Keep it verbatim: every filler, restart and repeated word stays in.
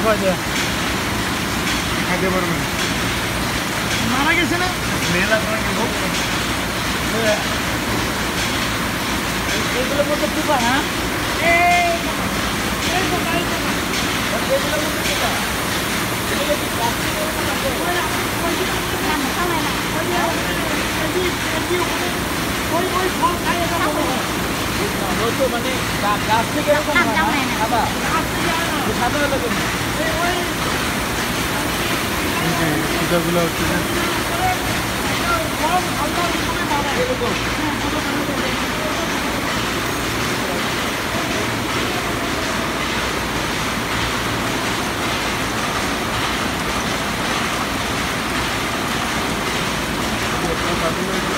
খাওয়াতে খাইতে পারবেন মারা গেছে না মেলা করে নিব এগুলোর মধ্যে পোকা না এই এই পোকা এই পোকা এগুলোর মধ্যে পোকা এগুলো কি প্লাস্টিকের ওই ওই ফল খাই এটা মনে হয় তো মানে গাছ থেকে এরকম সাদা সাদা লাগে ওই সুতাগুলো হচ্ছে যে এরকম